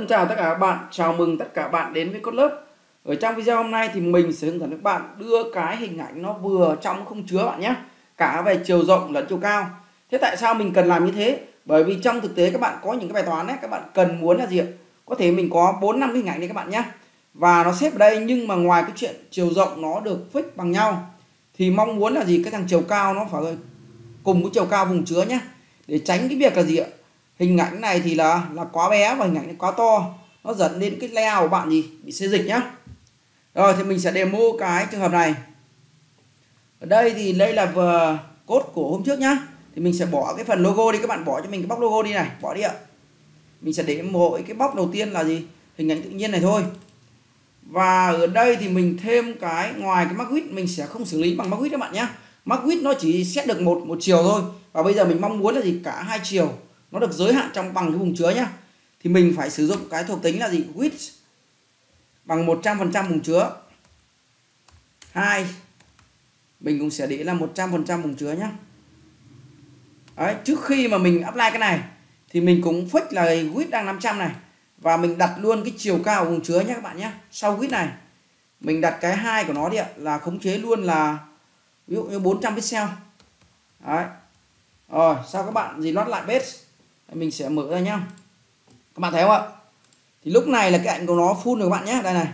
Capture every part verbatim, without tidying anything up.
Thân chào tất cả các bạn, chào mừng tất cả các bạn đến với Code Lớp. Ở trong video hôm nay thì mình sẽ hướng dẫn các bạn đưa cái hình ảnh nó vừa trong không chứa bạn nhé, cả về chiều rộng lẫn chiều cao. Thế tại sao mình cần làm như thế? Bởi vì trong thực tế các bạn có những cái bài toán ấy, các bạn cần muốn là gì ạ? Có thể mình có bốn năm cái hình ảnh đây các bạn nhé, và nó xếp ở đây, nhưng mà ngoài cái chuyện chiều rộng nó được fix bằng nhau thì mong muốn là gì? Cái thằng chiều cao nó phải cùng với chiều cao vùng chứa nhé, để tránh cái việc là gì ạ? Hình ảnh này thì là là quá bé và hình ảnh này quá to, nó dẫn đến cái layout của bạn gì bị xê dịch nhá. Rồi thì mình sẽ demo cái trường hợp này. Ở đây thì đây là vừa code của hôm trước nhá. Thì mình sẽ bỏ cái phần logo đi, các bạn bỏ cho mình cái box logo đi này, bỏ đi ạ. Mình sẽ để mỗi cái box đầu tiên là gì? Hình ảnh tự nhiên này thôi. Và ở đây thì mình thêm cái ngoài cái mark width, mình sẽ không xử lý bằng mark width các bạn nhé. Mark width nó chỉ set được một một chiều thôi. Và bây giờ mình mong muốn là gì? Cả hai chiều nó được giới hạn trong bằng cái vùng chứa nhá. Thì mình phải sử dụng cái thuộc tính là gì? Width bằng một trăm phần trăm vùng chứa. Hai, mình cũng sẽ để là một trăm phần trăm vùng chứa nhá. Đấy, trước khi mà mình apply cái này thì mình cũng fix là width đang năm trăm này, và mình đặt luôn cái chiều cao của vùng chứa nhé các bạn nhé. Sau width này mình đặt cái hai của nó đi ạ, là khống chế luôn là ví dụ như bốn trăm pixel. Đấy. Rồi, sau các bạn gì loát lại base, mình sẽ mở ra nhá. Các bạn thấy không ạ? Thì lúc này là cái ảnh của nó full rồi các bạn nhé. Đây này.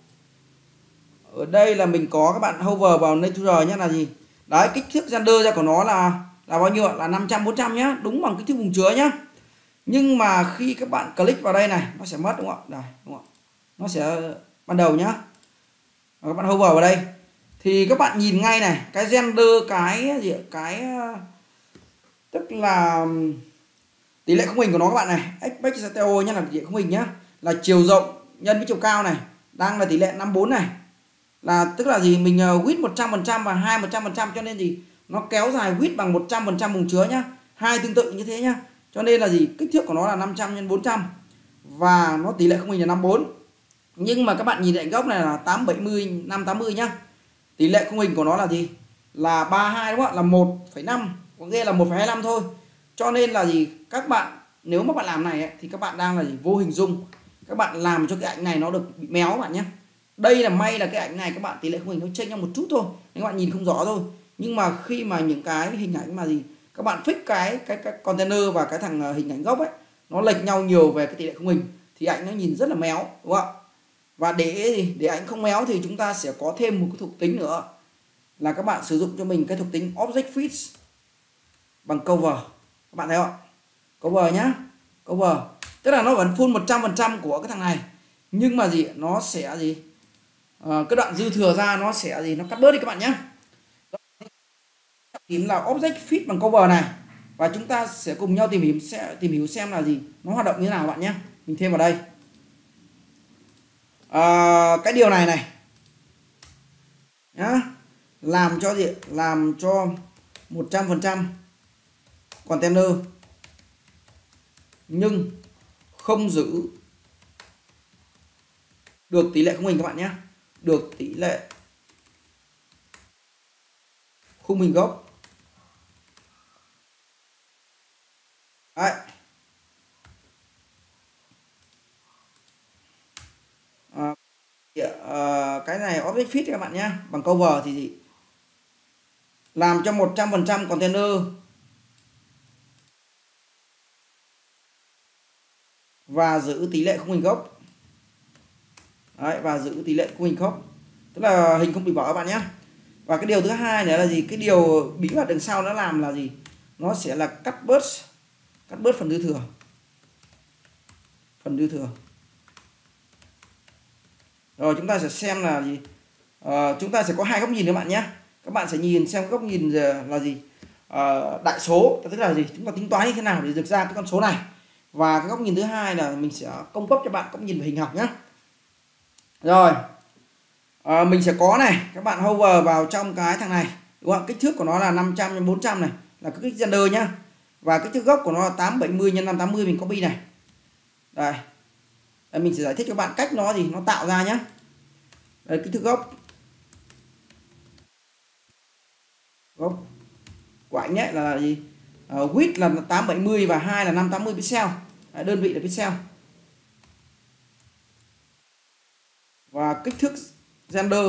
Ở đây là mình có các bạn hover vào nature nhé, là gì? Đấy, kích thước render ra của nó là là bao nhiêu ạ? Là năm trăm bốn trăm nhá, đúng bằng kích thước vùng chứa nhá. Nhưng mà khi các bạn click vào đây này, nó sẽ mất đúng không ạ? Đây, đúng không ạ? Nó sẽ ban đầu nhá. Và các bạn hover vào đây thì các bạn nhìn ngay này, cái render cái gì ạ? Cái tức là tỷ lệ khung hình của nó các bạn này, aspect ratio nhá, là tỷ lệ khung hình nhá, là chiều rộng nhân với chiều cao này, đang là tỷ lệ năm bốn này. Là tức là gì? Mình uh, width một trăm phần trăm và hai một trăm phần trăm, cho nên gì? Nó kéo dài width bằng một trăm phần trăm vùng chứa nhá. Hai tương tự như thế nhá. Cho nên là gì? Kích thước của nó là năm trăm nhân bốn trăm và nó tỷ lệ khung hình là năm bốn. Nhưng mà các bạn nhìn ảnh gốc này là tám bảy mươi, năm tám mươi nhá. Tỷ lệ khung hình của nó là gì? Là ba mươi hai đúng không ạ? Là một phẩy năm, có nghĩa là một phẩy hai mươi lăm thôi. Cho nên là gì? Các bạn nếu mà bạn làm này ấy, thì các bạn đang là gì? Vô hình dung các bạn làm cho cái ảnh này nó được bị méo các bạn nhé. Đây là may là cái ảnh này các bạn tỷ lệ khung hình nó chênh nhau một chút thôi, nên các bạn nhìn không rõ thôi. Nhưng mà khi mà những cái hình ảnh mà gì các bạn fix cái cái cái container và cái thằng hình ảnh gốc ấy nó lệch nhau nhiều về cái tỷ lệ khung hình thì ảnh nó nhìn rất là méo đúng không ạ? Và để để ảnh không méo thì chúng ta sẽ có thêm một cái thuộc tính nữa, là các bạn sử dụng cho mình cái thuộc tính object fit bằng cover. Các bạn thấy không ạ? Cover nhá. Cover tức là nó vẫn full một trăm phần trăm của cái thằng này, nhưng mà gì nó sẽ gì à, cái đoạn dư thừa ra nó sẽ gì nó cắt bớt đi các bạn nhé. Tìm là object fit bằng cover này, và chúng ta sẽ cùng nhau tìm hiểu sẽ tìm hiểu xem là gì nó hoạt động như thế nào các bạn nhé. Mình thêm vào đây à, cái điều này này nhá, làm cho gì làm cho một trăm phần trăm container nhưng không giữ được tỷ lệ khung hình các bạn nhé, được tỷ lệ khung hình gốc. Đấy. À, cái này object fit các bạn nhé, bằng cover thì gì? Làm cho một trăm phần trăm container và giữ tỷ lệ khung hình gốc. Đấy, và giữ tỷ lệ khung hình gốc, tức là hình không bị vỡ các bạn nhé. Và cái điều thứ hai nữa là gì? Cái điều bí mật đằng sau nó làm là gì? Nó sẽ là cắt bớt cắt bớt phần dư thừa. Phần dư thừa. Rồi chúng ta sẽ xem là gì? À, chúng ta sẽ có hai góc nhìn các bạn nhé. Các bạn sẽ nhìn xem góc nhìn là gì? À, đại số, tức là gì? Chúng ta tính toán như thế nào để được ra cái con số này. Và cái góc nhìn thứ hai là mình sẽ cung cấp cho bạn góc nhìn về hình học nhé. Rồi à, mình sẽ có này, các bạn hover vào trong cái thằng này đúng không? Kích thước của nó là năm trăm nhân bốn trăm này, là cái kích render nhá. Và kích thước gốc của nó là tám bảy mươi nhân năm tám mươi, mình copy này. Đây. Đây mình sẽ giải thích cho bạn cách nó gì nó tạo ra nhá. Đây kích thước gốc. Gốc của ảnh nhé là gì? Uh, width là tám bảy mươi và hai là năm tám mươi pixel. Đấy, đơn vị là pixel. và kích thước gender.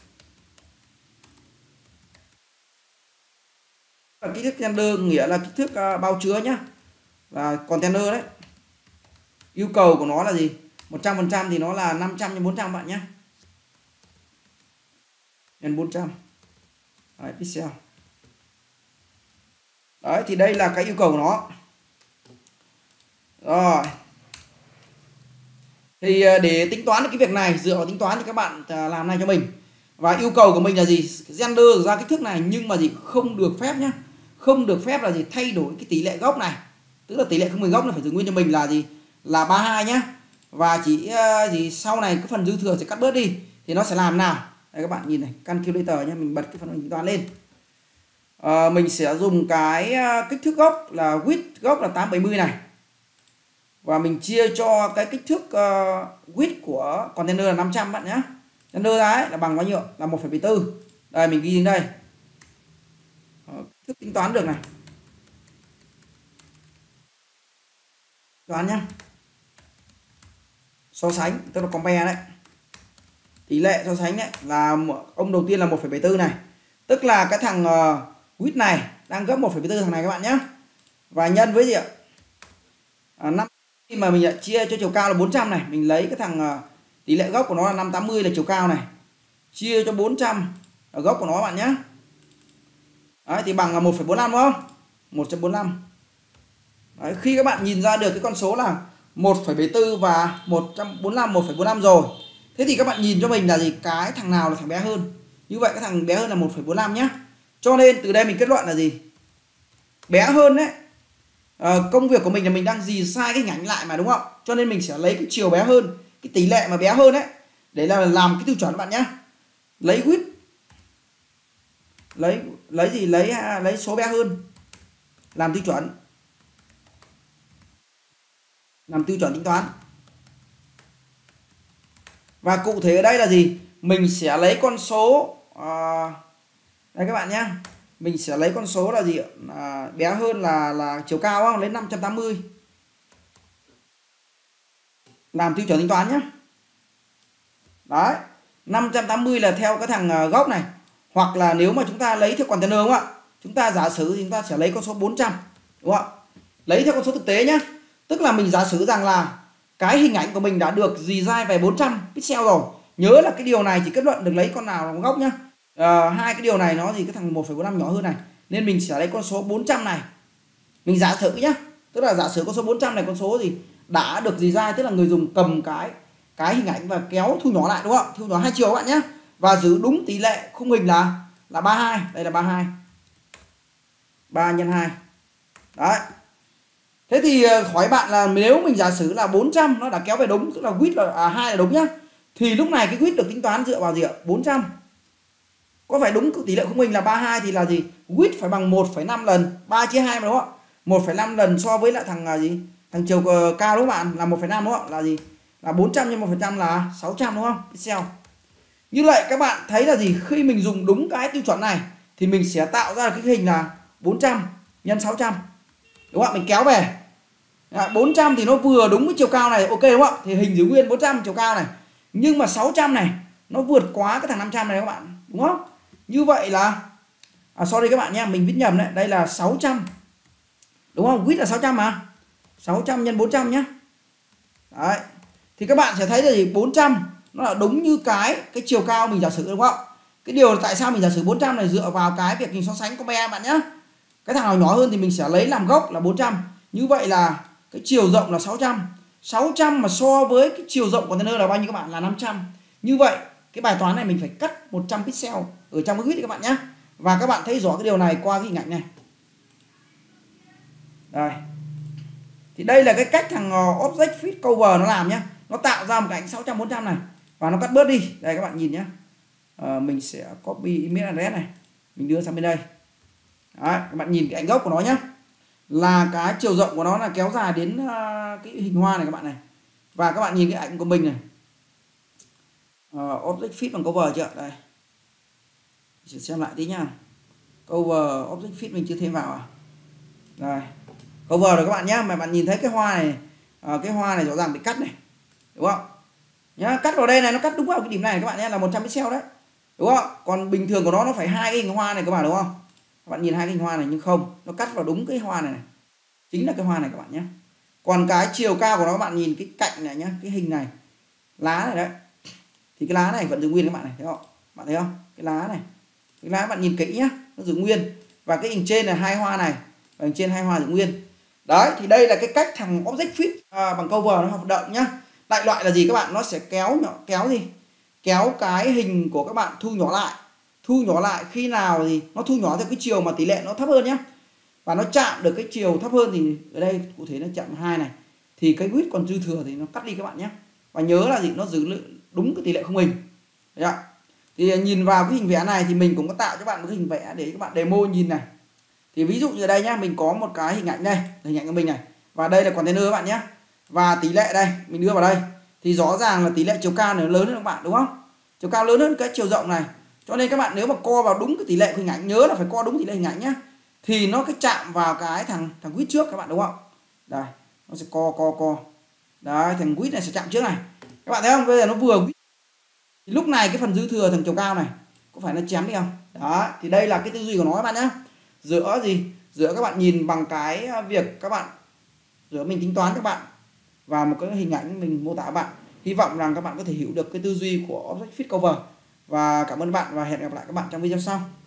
Và kích thước gender nghĩa là kích thước uh, bao chứa nhá, là container đấy. Yêu cầu của nó là gì? một trăm phần trăm thì nó là năm trăm nhân bốn trăm bạn nhé. Nhân bốn trăm. Đấy, pixel. Đấy thì đây là cái yêu cầu của nó. Rồi. Thì để tính toán được cái việc này, dựa vào tính toán thì các bạn làm này cho mình. Và yêu cầu của mình là gì? Gender ra kích thước này, nhưng mà gì không được phép nhá. Không được phép là gì? Thay đổi cái tỷ lệ gốc này. Tức là tỷ lệ không mười gốc là phải giữ nguyên cho mình là gì? Là ba mươi hai nhá. Và chỉ uh, gì sau này cái phần dư thừa sẽ cắt bớt đi thì nó sẽ làm nào? Đây các bạn nhìn này, calculator nhá, mình bật cái phần tính toán lên. Uh, mình sẽ dùng cái uh, kích thước gốc là width gốc là tám trăm bảy mươi này. Và mình chia cho cái kích thước uh, width của container là năm trăm bạn nhé. Gender ra ấy là bằng bao nhiêu? Là một phẩy bảy tư. Đây mình ghi đến đây. Uh, kích thước tính toán được này. Toán nhá. So sánh tức là compare đấy. Tỷ lệ so sánh đấy là ông đầu tiên là một phẩy bảy tư này. Tức là cái thằng uh, width này đang gấp một phẩy bảy tư thằng này các bạn nhé. Và nhân với gì ạ? À, năm khi mà mình lại chia cho chiều cao là bốn trăm này, mình lấy cái thằng uh, tỷ lệ gốc của nó là năm trăm tám mươi là chiều cao này. Chia cho bốn trăm là gốc của nó các bạn nhé. Đấy thì bằng là một phẩy bốn lăm đúng không? một phẩy bốn lăm. Đấy, khi các bạn nhìn ra được cái con số là một phẩy bảy tư và một trăm bốn mươi lăm, một phẩy bốn mươi lăm rồi. Thế thì các bạn nhìn cho mình là gì? Cái thằng nào là thằng bé hơn? Như vậy cái thằng bé hơn là một phẩy bốn mươi lăm nhá. Cho nên từ đây mình kết luận là gì? Bé hơn đấy. À, công việc của mình là mình đang dì sai cái hình ảnh lại mà đúng không? Cho nên mình sẽ lấy cái chiều bé hơn, cái tỷ lệ mà bé hơn đấy, để là làm cái tiêu chuẩn các bạn nhé. Lấy width, lấy lấy gì? Lấy lấy số bé hơn làm tiêu chuẩn, làm tiêu chuẩn tính toán. Và cụ thể ở đây là gì? Mình sẽ lấy con số à, đây các bạn nhé. Mình sẽ lấy con số là gì? À, bé hơn là là chiều cao không? Lấy năm trăm tám mươi làm tiêu chuẩn tính toán nhé. Đấy, năm trăm tám mươi là theo cái thằng gốc này. Hoặc là nếu mà chúng ta lấy theo container đúng không ạ? Chúng ta giả sử thì chúng ta sẽ lấy con số bốn trăm đúng không ạ? Lấy theo con số thực tế nhé. Tức là mình giả sử rằng là cái hình ảnh của mình đã được design về bốn trăm pixel rồi. Nhớ là cái điều này chỉ kết luận được lấy con nào làm gốc nhá. À, hai cái điều này nó gì cái thằng một phẩy bốn lăm nhỏ hơn này, nên mình sẽ lấy con số bốn trăm này. Mình giả sử nhá. Tức là giả sử con số bốn trăm này con số gì đã được design, tức là người dùng cầm cái cái hình ảnh và kéo thu nhỏ lại đúng không? Thu nhỏ hai chiều các bạn nhé. Và giữ đúng tỷ lệ khung hình là là ba mươi hai, đây là ba mươi hai. ba nhân hai. Đấy. Thế thì hỏi bạn là nếu mình giả sử là bốn trăm nó đã kéo về đúng, tức là width là à, hai là đúng nhá. Thì lúc này cái width được tính toán dựa vào gì ạ? bốn trăm. Có phải đúng tỷ lệ khung hình là ba mươi hai thì là gì? Width phải bằng một phẩy năm lần ba chia hai mà đúng không ạ? một phẩy năm lần so với lại thằng là gì? Thằng chiều cao đúng không bạn? Là một phẩy năm đúng không ạ? Là gì? Là bốn trăm nhân một phần trăm là sáu trăm đúng không? Pixel. Như vậy các bạn thấy là gì? Khi mình dùng đúng cái tiêu chuẩn này thì mình sẽ tạo ra cái hình là bốn trăm nhân sáu trăm. Đúng không ạ? Mình kéo về. bốn trăm thì nó vừa đúng với chiều cao này, ok đúng không ạ? Thì hình giữ nguyên bốn trăm chiều cao này. Nhưng mà sáu trăm này nó vượt quá cái thằng năm trăm này các bạn, đúng không? Như vậy là à, sorry các bạn nhé, mình viết nhầm đấy, đây là sáu trăm. Đúng không? Width là sáu trăm mà. sáu trăm nhân bốn trăm nhé. Đấy. Thì các bạn sẽ thấy là gì? bốn trăm nó là đúng như cái cái chiều cao mình giả sử đúng không ạ? Cái điều tại sao mình giả sử bốn trăm này dựa vào cái việc mình so sánh compare bạn nhé. Cái thằng nào nhỏ hơn thì mình sẽ lấy làm gốc là bốn trăm. Như vậy là cái chiều rộng là sáu trăm. sáu trăm mà so với cái chiều rộng container là bao nhiêu các bạn? Là năm trăm. Như vậy cái bài toán này mình phải cắt một trăm pixel ở trong cái width các bạn nhé. Và các bạn thấy rõ cái điều này qua cái hình ảnh này. Đây. Thì đây là cái cách thằng Object Fit Cover nó làm nhé. Nó tạo ra một cái ảnh sáu trăm bốn trăm này. Và nó cắt bớt đi. Đây các bạn nhìn nhé. À, mình sẽ copy image address này. Mình đưa sang bên đây. Đấy, các bạn nhìn cái ảnh gốc của nó nhé. Là cái chiều rộng của nó là kéo dài đến uh, cái hình hoa này các bạn này. Và các bạn nhìn cái ảnh của mình này. Uh, Object Fit bằng cover chưa? Đây. Sẽ xem lại tí nha. Cover Object Fit mình chưa thêm vào à? Đây. Cover rồi các bạn nhé. Mà bạn nhìn thấy cái hoa này, uh, cái hoa này rõ ràng bị cắt này. Đúng không? nhá. Cắt vào đây này, nó cắt đúng vào cái điểm này các bạn nhé, là một trăm pixel đấy, đúng không? Còn bình thường của nó nó phải hai cái hình hoa này các bạn, đúng không? Các bạn nhìn hai cái hình hoa này, nhưng không, nó cắt vào đúng cái hoa này này, chính là cái hoa này các bạn nhé. Còn cái chiều cao của nó, các bạn nhìn cái cạnh này nhá, cái hình này, lá này đấy, thì cái lá này vẫn giữ nguyên các bạn này, thấy không? Bạn thấy không? Cái lá này, cái lá bạn nhìn kỹ nhá, nó giữ nguyên. Và cái hình trên là hai hoa này, và hình trên hai hoa giữ nguyên. Đấy, thì đây là cái cách thằng Object Fit à, bằng cover nó hoạt động nhá. Đại loại là gì các bạn? Nó sẽ kéo nhỏ, kéo gì? Kéo cái hình của các bạn thu nhỏ lại. Thu nhỏ lại khi nào thì nó thu nhỏ theo cái chiều mà tỷ lệ nó thấp hơn nhá. Và nó chạm được cái chiều thấp hơn thì ở đây cụ thể nó chạm hai này, thì cái width còn dư thừa thì nó cắt đi các bạn nhé. Và nhớ là gì? Nó giữ đúng cái tỷ lệ khung hình. Đấy ạ. Thì nhìn vào cái hình vẽ này thì mình cũng có tạo cho bạn một cái hình vẽ để các bạn demo nhìn này. Thì ví dụ như ở đây nhá, mình có một cái hình ảnh đây, hình ảnh của mình này, và đây là container các bạn nhé. Và tỷ lệ đây mình đưa vào đây thì rõ ràng là tỷ lệ chiều cao này lớn hơn các bạn, đúng không? Chiều cao lớn hơn cái chiều rộng này, cho nên các bạn nếu mà co vào đúng cái tỷ lệ của hình ảnh, nhớ là phải co đúng tỷ lệ hình ảnh nhé, thì nó cái chạm vào cái thằng thằng width trước các bạn, đúng không? Đây nó sẽ co co co đấy, thằng width này sẽ chạm trước này, các bạn thấy không? Bây giờ nó vừa width thì lúc này cái phần dư thừa thằng chiều cao này có phải nó chém đi không? Đó, thì đây là cái tư duy của nó các bạn nhé. Giữa gì? Giữa các bạn nhìn bằng cái việc các bạn, giữa mình tính toán các bạn và một cái hình ảnh mình mô tả các bạn. Hy vọng rằng các bạn có thể hiểu được cái tư duy của Object Fit Cover. Và cảm ơn bạn và hẹn gặp lại các bạn trong video sau.